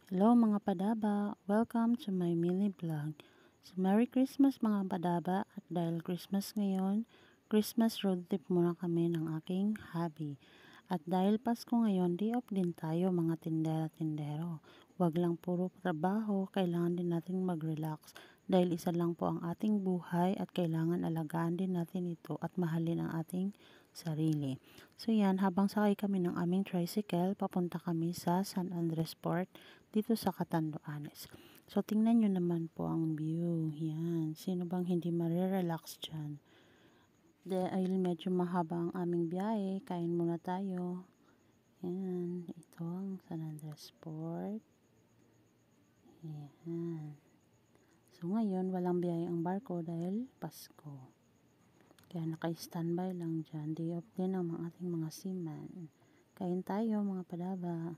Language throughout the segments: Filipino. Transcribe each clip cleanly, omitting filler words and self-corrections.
Hello mga padaba, welcome to my mini vlog. So Merry Christmas mga padaba, at dahil Christmas ngayon, Christmas road trip muna kami ng aking hubby. At dahil Pasko ngayon, day off din tayo mga tindera-tindero. Huwag lang puro trabaho, kailangan din natin mag-relax. Dahil isa lang po ang ating buhay at kailangan alagaan din natin ito at mahalin ang ating sarili. So yan, habang sakay kami ng aming tricycle, papunta kami sa San Andres Port dito sa Catanduanes. So tingnan nyo naman po ang view. Yan, sino bang hindi marirelax dyan? Dahil medyo mahaba ang aming biyahe, kain muna tayo. Yan, ito ang San Andres Port. Yan. So ngayon, walang biyahe ang barko dahil Pasko. Kaya naka-standby lang dyan. Day off din ang ating mga seaman. Kain tayo mga padaba.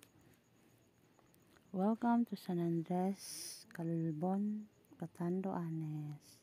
Welcome to San Andres, Calbon, Catanduanes.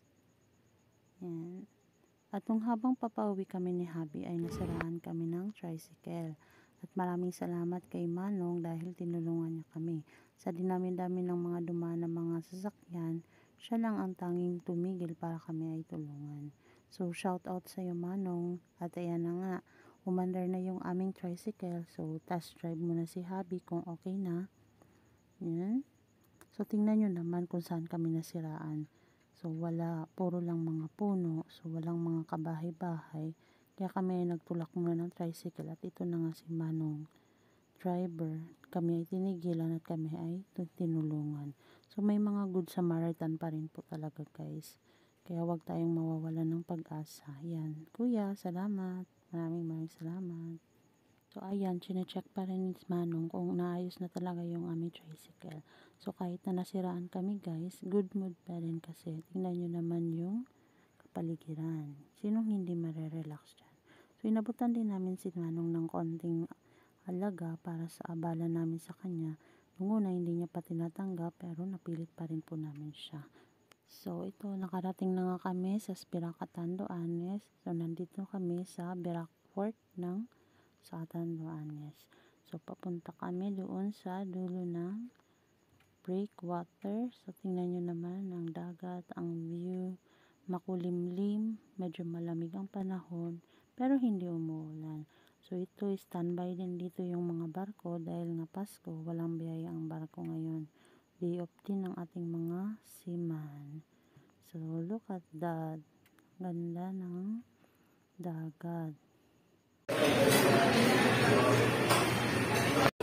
Yan. At nung habang papauwi kami ni Habi ay nasiraan kami ng tricycle. At maraming salamat kay Manong dahil tinulungan niya kami. Sa dinami-dami ng mga dumaan na mga sasakyan, siya lang ang tanging tumigil para kami ay tulungan. So shout out sa iyo Manong. At ayan na nga, umandar na yung aming tricycle. So test drive muna si Habi kung okay na. Yan. So tingnan nyo naman kung saan kami nasiraan. So wala, puro lang mga puno. So walang mga kabahay-bahay. Kaya kami nagtulak muna ng tricycle at ito na nga si Manong driver. Kami ay tinigilan at kami ay tinulungan. So may mga good Samaritan pa rin po talaga guys. Kaya wag tayong mawawalan ng pag-asa. Yan. Kuya, salamat. Maraming salamat. So ayan, chinecheck pa rin ni Manong kung naayos na talaga yung aming tricycle. So kahit na nasiraan kami guys, good mood pa rin kasi tingnan nyo naman yung kapaligiran. Sinong hindi marerelax dyan? So inabutan din namin si Manong ng konting halaga para sa abala namin sa kanya. Nung una hindi niya pa tinatanggap pero napilit pa rin po namin siya. So ito, nakarating na nga kami sa Spira Catanduanes. So nandito kami sa Birak Port ng Catanduanes. So papunta kami doon sa dulo ng breakwater. So tingnan nyo naman ang dagat, ang view, makulimlim, medyo malamig ang panahon, pero hindi umuulan. So ito, standby din dito yung mga barko dahil nga Pasko, walang biyaya ang barko ngayon. Day off din ng ating mga seaman. So look at that. Ganda ng dagat.